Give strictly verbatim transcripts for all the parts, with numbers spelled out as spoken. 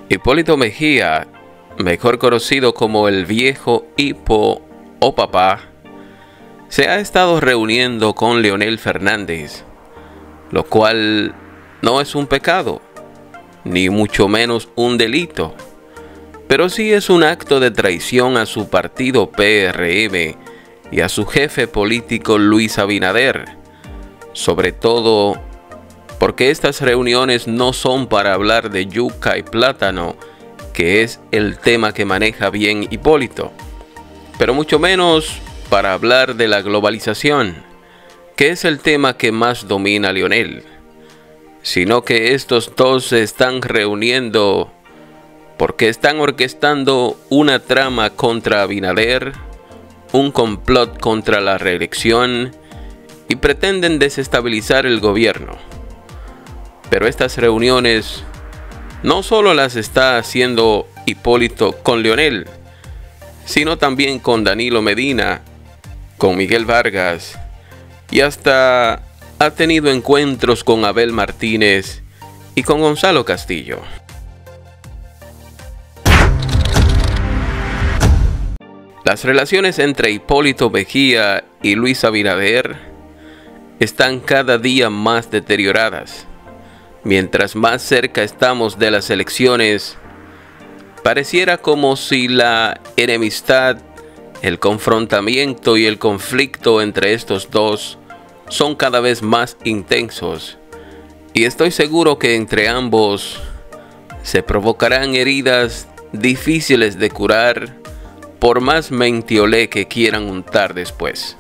Hipólito Mejía, mejor conocido como el viejo Hipo o Papá, se ha estado reuniendo con Leonel Fernández, lo cual no es un pecado, ni mucho menos un delito, pero sí es un acto de traición a su partido P R M y a su jefe político Luis Abinader, sobre todo porque estas reuniones no son para hablar de yuca y plátano, que es el tema que maneja bien Hipólito, pero mucho menos para hablar de la globalización, que es el tema que más domina Leonel, sino que estos dos se están reuniendo porque están orquestando una trama contra Abinader, un complot contra la reelección y pretenden desestabilizar el gobierno. Pero estas reuniones no solo las está haciendo Hipólito con Leonel, sino también con Danilo Medina, con Miguel Vargas, y hasta ha tenido encuentros con Abel Martínez y con Gonzalo Castillo. Las relaciones entre Hipólito Mejía y Luis Abinader están cada día más deterioradas. Mientras más cerca estamos de las elecciones, pareciera como si la enemistad, el confrontamiento y el conflicto entre estos dos son cada vez más intensos, y estoy seguro que entre ambos se provocarán heridas difíciles de curar, por más mentiolé que quieran untar después.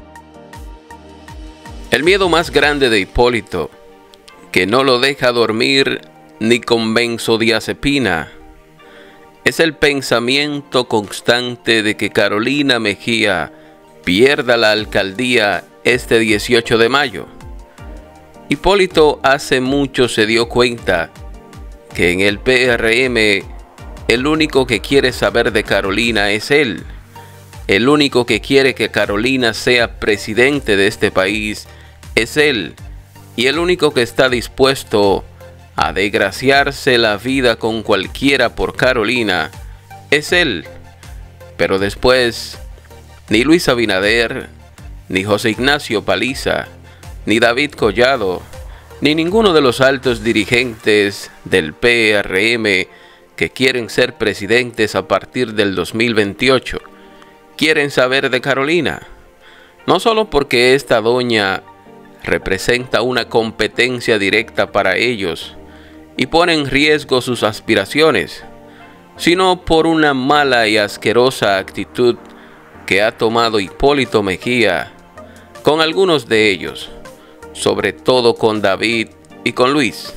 El miedo más grande de Hipólito, que no lo deja dormir ni con benzodiazepina, es el pensamiento constante de que Carolina Mejía pierda la alcaldía este dieciocho de mayo. Hipólito hace mucho se dio cuenta que en el P R M el único que quiere saber de Carolina es él. El único que quiere que Carolina sea presidente de este país es él. Y el único que está dispuesto a desgraciarse la vida con cualquiera por Carolina es él. Pero después, ni Luis Abinader, ni José Ignacio Paliza, ni David Collado, ni ninguno de los altos dirigentes del P R M que quieren ser presidentes a partir del dos mil veintiocho, quieren saber de Carolina. No solo porque esta doña representa una competencia directa para ellos y pone en riesgo sus aspiraciones, sino por una mala y asquerosa actitud que ha tomado Hipólito Mejía con algunos de ellos, sobre todo con David y con Luis.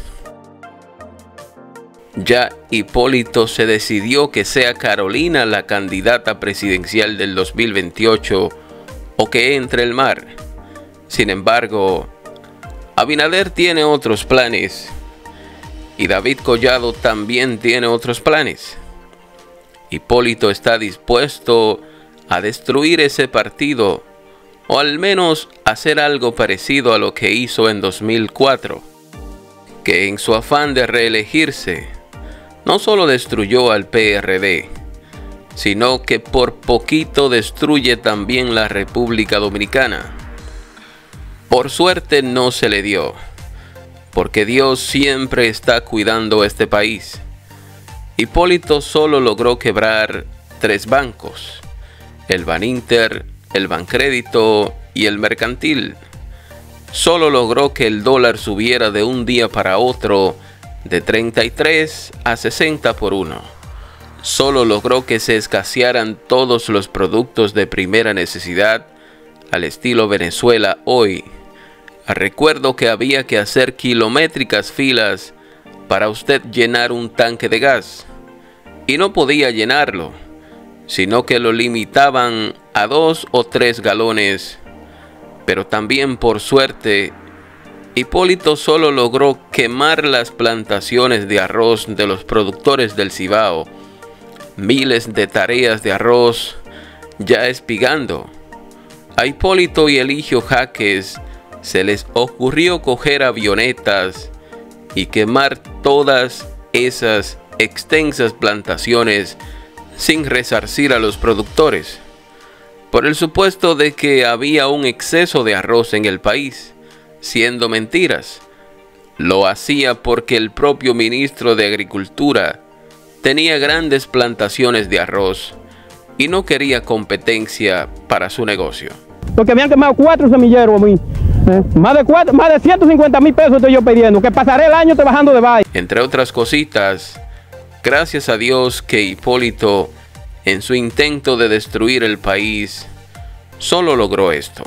Ya Hipólito se decidió que sea Carolina la candidata presidencial del dos mil veintiocho o que entre el mar. Sin embargo, Abinader tiene otros planes y David Collado también tiene otros planes. Hipólito está dispuesto a destruir ese partido, o al menos hacer algo parecido a lo que hizo en dos mil cuatro, que en su afán de reelegirse no solo destruyó al P R D, sino que por poquito destruye también la República Dominicana. Por suerte no se le dio, porque Dios siempre está cuidando este país. Hipólito solo logró quebrar tres bancos: el Baninter, el Bancrédito y el Mercantil. Solo logró que el dólar subiera de un día para otro de treinta y tres a sesenta por uno. Solo logró que se escasearan todos los productos de primera necesidad al estilo Venezuela hoy. Recuerdo que había que hacer kilométricas filas para usted llenar un tanque de gas, y no podía llenarlo, sino que lo limitaban a dos o tres galones. Pero también, por suerte, Hipólito solo logró quemar las plantaciones de arroz de los productores del Cibao, miles de tareas de arroz ya espigando. A Hipólito y Eligio Jaques se les ocurrió coger avionetas y quemar todas esas extensas plantaciones sin resarcir a los productores, por el supuesto de que había un exceso de arroz en el país, siendo mentiras. Lo hacía porque el propio ministro de Agricultura tenía grandes plantaciones de arroz y no quería competencia para su negocio. Porque me han quemado cuatro semilleros a mí. ¿Eh? Más, de cuatro, más de ciento cincuenta mil pesos estoy yo pidiendo, que pasaré el año trabajando de valle. Entre otras cositas, gracias a Dios que Hipólito, en su intento de destruir el país, solo logró esto.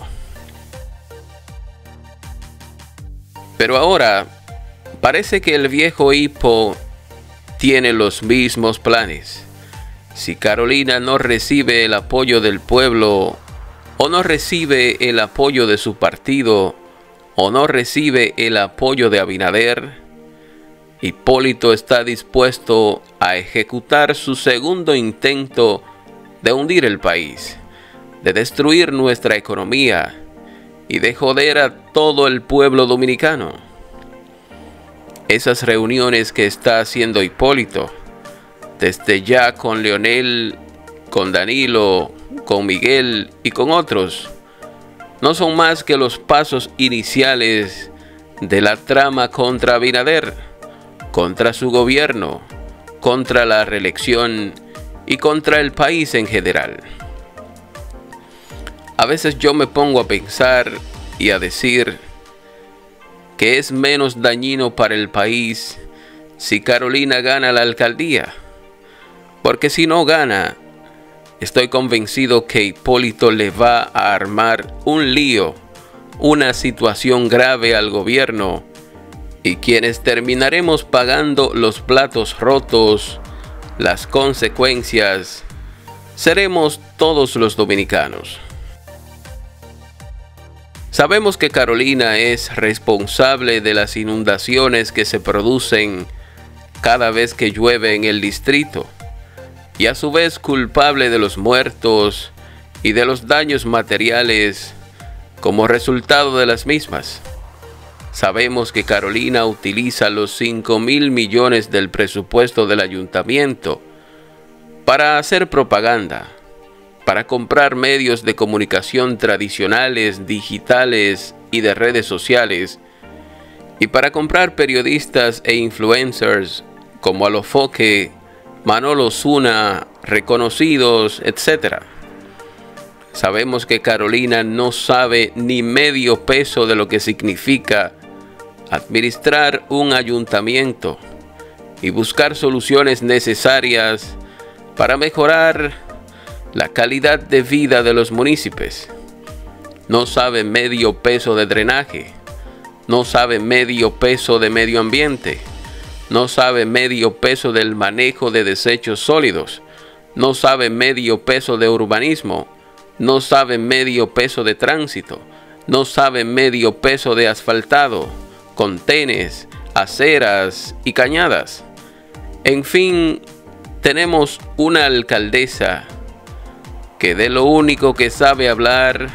Pero ahora, parece que el viejo Hipo tiene los mismos planes. Si Carolina no recibe el apoyo del pueblo, o no recibe el apoyo de su partido, o no recibe el apoyo de Abinader, Hipólito está dispuesto a ejecutar su segundo intento de hundir el país, de destruir nuestra economía y de joder a todo el pueblo dominicano. Esas reuniones que está haciendo Hipólito, desde ya con Leonel, con Danilo, con Miguel y con otros, no son más que los pasos iniciales de la trama contra Abinader, contra su gobierno, contra la reelección y contra el país en general. A veces yo me pongo a pensar y a decir que es menos dañino para el país si Carolina gana la alcaldía, porque si no gana, estoy convencido que Hipólito le va a armar un lío, una situación grave al gobierno, y quienes terminaremos pagando los platos rotos, las consecuencias, seremos todos los dominicanos. Sabemos que Carolina es responsable de las inundaciones que se producen cada vez que llueve en el distrito, y a su vez culpable de los muertos y de los daños materiales como resultado de las mismas. Sabemos que Carolina utiliza los cinco mil millones del presupuesto del ayuntamiento para hacer propaganda, para comprar medios de comunicación tradicionales, digitales y de redes sociales, y para comprar periodistas e influencers como Alofoque, Manolo Zuna, reconocidos, etcétera. Sabemos que Carolina no sabe ni medio peso de lo que significa administrar un ayuntamiento y buscar soluciones necesarias para mejorar la calidad de vida de los municipios. No sabe medio peso de drenaje, no sabe medio peso de medio ambiente, no sabe medio peso del manejo de desechos sólidos, no sabe medio peso de urbanismo, no sabe medio peso de tránsito, no sabe medio peso de asfaltado, contenes, aceras y cañadas. En fin, tenemos una alcaldesa que de lo único que sabe hablar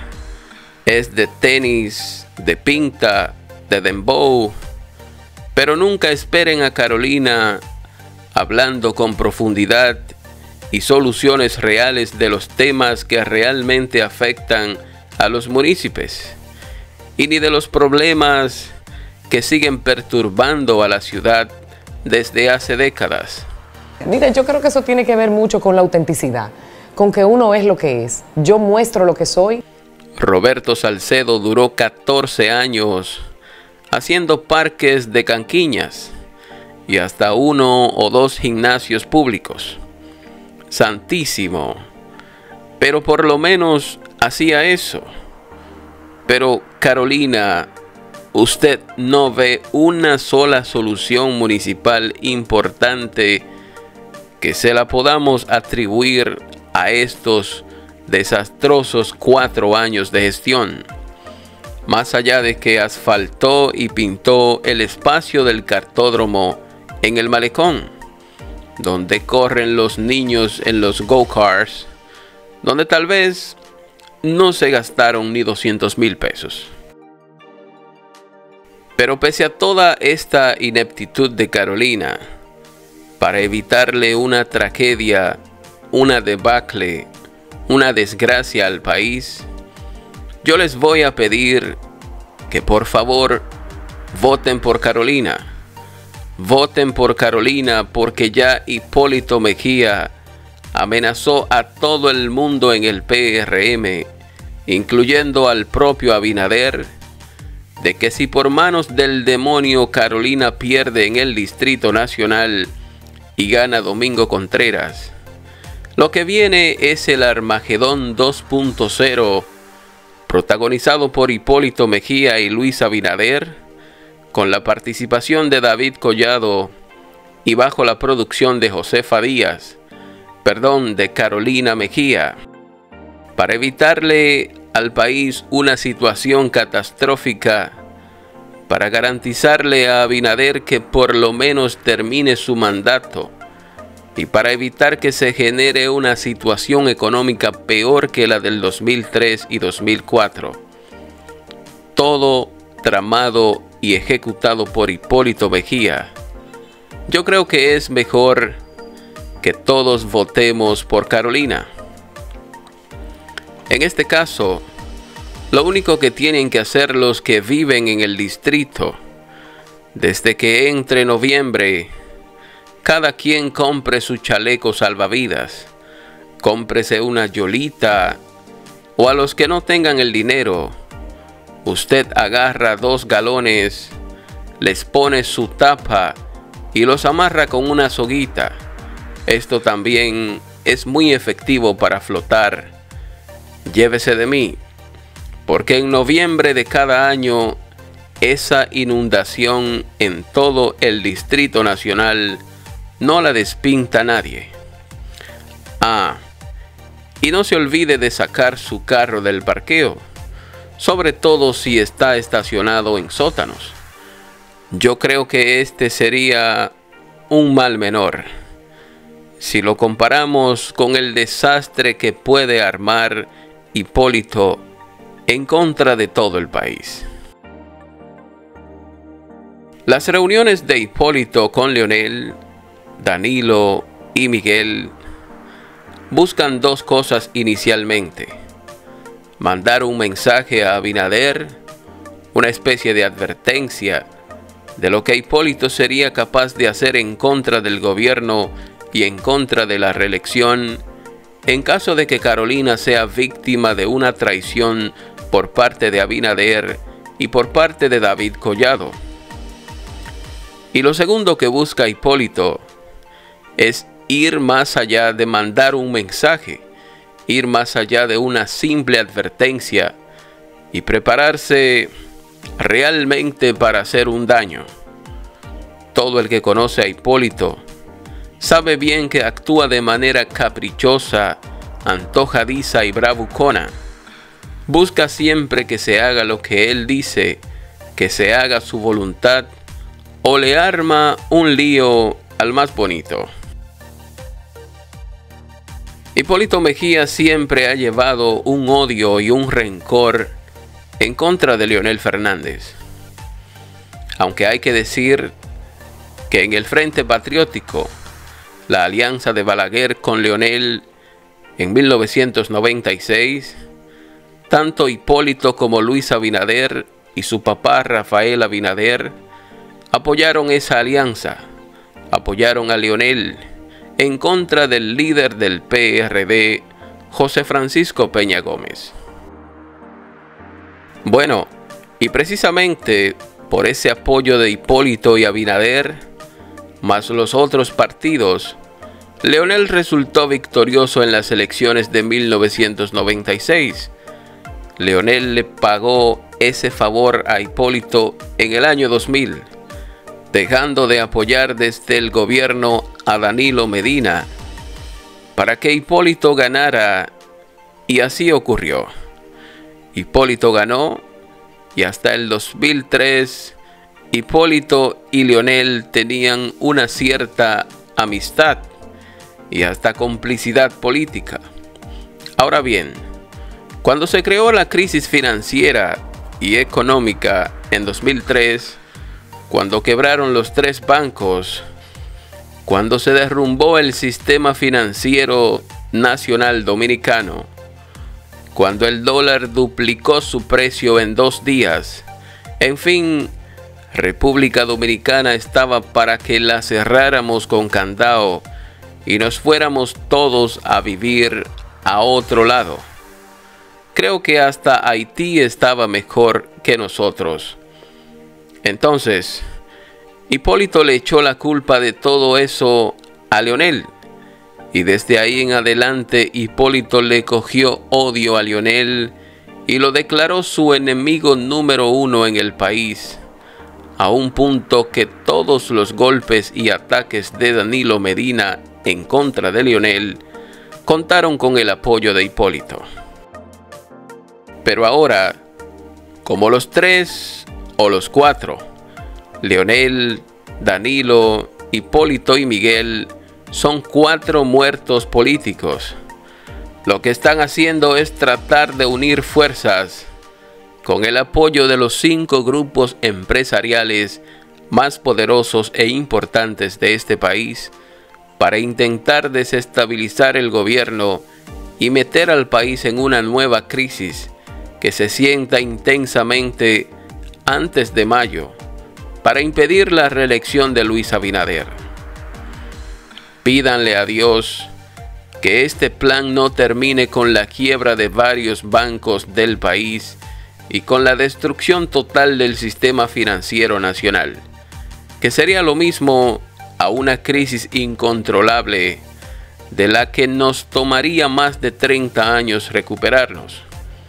es de tenis, de pinta, de dembow, pero nunca esperen a Carolina hablando con profundidad y soluciones reales de los temas que realmente afectan a los municipios, y ni de los problemas que siguen perturbando a la ciudad desde hace décadas. Mira, yo creo que eso tiene que ver mucho con la autenticidad, con que uno es lo que es. Yo muestro lo que soy. Roberto Salcedo duró catorce años haciendo parques de canquiñas y hasta uno o dos gimnasios públicos. Santísimo. Pero por lo menos hacía eso. Pero Carolina, usted no ve una sola solución municipal importante que se la podamos atribuir a estos desastrosos cuatro años de gestión. Más allá de que asfaltó y pintó el espacio del cartódromo en el malecón, donde corren los niños en los go-karts, donde tal vez no se gastaron ni doscientos mil pesos. Pero pese a toda esta ineptitud de Carolina, para evitarle una tragedia, una debacle, una desgracia al país, yo les voy a pedir que por favor voten por Carolina. Voten por Carolina porque ya Hipólito Mejía amenazó a todo el mundo en el P R M, incluyendo al propio Abinader, de que si por manos del demonio Carolina pierde en el Distrito Nacional y gana Domingo Contreras, lo que viene es el Armagedón dos punto cero, protagonizado por Hipólito Mejía y Luis Abinader, con la participación de David Collado y bajo la producción de Josefa Díaz, perdón, de Carolina Mejía, para evitarle al país una situación catastrófica, para garantizarle a Abinader que por lo menos termine su mandato y para evitar que se genere una situación económica peor que la del dos mil tres y dos mil cuatro. Todo tramado y ejecutado por Hipólito Mejía. Yo creo que es mejor que todos votemos por Carolina. En este caso, lo único que tienen que hacer los que viven en el distrito, desde que entre noviembre, cada quien compre su chaleco salvavidas, cómprese una yolita, o a los que no tengan el dinero, usted agarra dos galones, les pone su tapa y los amarra con una soguita. Esto también es muy efectivo para flotar. Llévese de mí, porque en noviembre de cada año esa inundación en todo el Distrito Nacional no la despinta nadie. Ah, y no se olvide de sacar su carro del parqueo, sobre todo si está estacionado en sótanos. Yo creo que este sería un mal menor, si lo comparamos con el desastre que puede armar Hipólito en contra de todo el país. Las reuniones de Hipólito con Leonel, Danilo y Miguel buscan dos cosas inicialmente: mandar un mensaje a Abinader, una especie de advertencia de lo que Hipólito sería capaz de hacer en contra del gobierno y en contra de la reelección en caso de que Carolina sea víctima de una traición por parte de Abinader y por parte de David Collado. Y lo segundo que busca Hipólito es ir más allá de mandar un mensaje, ir más allá de una simple advertencia y prepararse realmente para hacer un daño. Todo el que conoce a Hipólito sabe bien que actúa de manera caprichosa, antojadiza y bravucona. Busca siempre que se haga lo que él dice, que se haga su voluntad, o le arma un lío al más bonito. Hipólito Mejía siempre ha llevado un odio y un rencor en contra de Leonel Fernández. Aunque hay que decir que en el Frente Patriótico, la alianza de Balaguer con Leonel en mil novecientos noventa y seis, tanto Hipólito como Luis Abinader y su papá Rafael Abinader apoyaron esa alianza, apoyaron a Leonel en contra del líder del P R D, José Francisco Peña Gómez. Bueno, y precisamente por ese apoyo de Hipólito y Abinader, más los otros partidos, Leonel resultó victorioso en las elecciones de mil novecientos noventa y seis. Leonel le pagó ese favor a Hipólito en el año dos mil, dejando de apoyar desde el gobierno a Danilo Medina para que Hipólito ganara, y así ocurrió. Hipólito ganó y hasta el dos mil tres Hipólito y Leonel tenían una cierta amistad y hasta complicidad política. Ahora bien, cuando se creó la crisis financiera y económica en dos mil tres, cuando quebraron los tres bancos, cuando se derrumbó el sistema financiero nacional dominicano, cuando el dólar duplicó su precio en dos días. En fin, República Dominicana estaba para que la cerráramos con candado y nos fuéramos todos a vivir a otro lado. Creo que hasta Haití estaba mejor que nosotros. Entonces, Hipólito le echó la culpa de todo eso a Leonel. Y desde ahí en adelante Hipólito le cogió odio a Leonel y lo declaró su enemigo número uno en el país, a un punto que todos los golpes y ataques de Danilo Medina en contra de Leonel contaron con el apoyo de Hipólito. Pero ahora, como los tres o los cuatro, Leonel, Danilo, Hipólito y Miguel, son cuatro muertos políticos. Lo que están haciendo es tratar de unir fuerzas con el apoyo de los cinco grupos empresariales más poderosos e importantes de este país para intentar desestabilizar el gobierno y meter al país en una nueva crisis que se sienta intensamente antes de mayo para impedir la reelección de Luis Abinader. Pídanle a Dios que este plan no termine con la quiebra de varios bancos del país y con la destrucción total del sistema financiero nacional, que sería lo mismo a una crisis incontrolable de la que nos tomaría más de treinta años recuperarnos.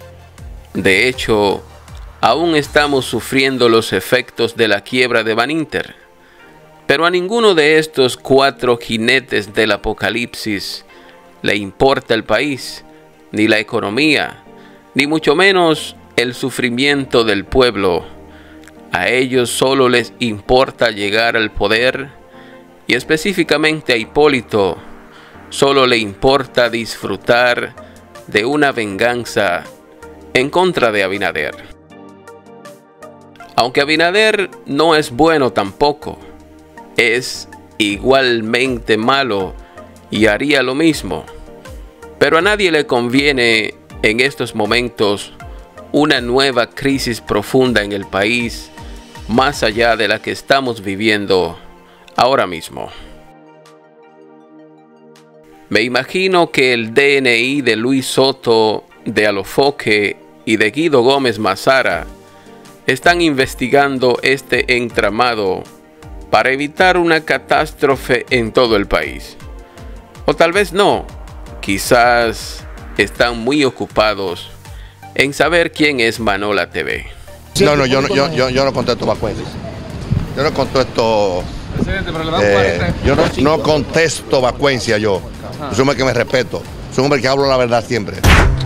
De hecho, aún estamos sufriendo los efectos de la quiebra de Baninter, pero a ninguno de estos cuatro jinetes del apocalipsis le importa el país, ni la economía, ni mucho menos el sufrimiento del pueblo. A ellos solo les importa llegar al poder, y específicamente a Hipólito solo le importa disfrutar de una venganza en contra de Abinader. Aunque Abinader no es bueno tampoco, es igualmente malo y haría lo mismo. Pero a nadie le conviene en estos momentos una nueva crisis profunda en el país, más allá de la que estamos viviendo ahora mismo. Me imagino que el D N I de Luis Soto, de Alofoque y de Guido Gómez Mazara están investigando este entramado para evitar una catástrofe en todo el país. O tal vez no, quizás están muy ocupados en saber quién es Manola T V. No, no, yo no, yo, yo, yo no contesto vacuencias. Yo no contesto. Eh, yo no, no contesto vacuencia yo. Soy un hombre que me respeto. Soy un hombre que hablo la verdad siempre.